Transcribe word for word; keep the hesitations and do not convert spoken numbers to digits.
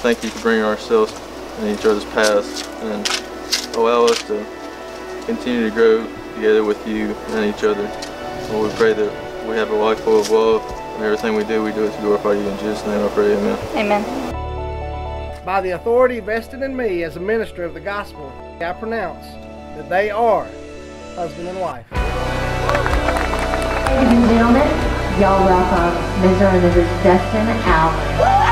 thank you for bringing ourselves in each other's paths and allow us to continue to grow together with you and each other. Lord, we pray that we have a life full of love, and everything we do, we do it to glorify you. In Jesus' name I pray, amen. Amen. By the authority vested in me as a minister of the gospel, I pronounce that they are husband and wife. Ladies and gentlemen, y'all welcome Mister and Missus Dustin Allen.